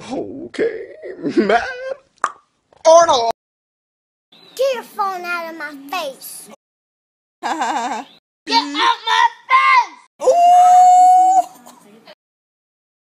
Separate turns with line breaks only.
Okay, man. Arnold!
Get your phone out of my face. Get out my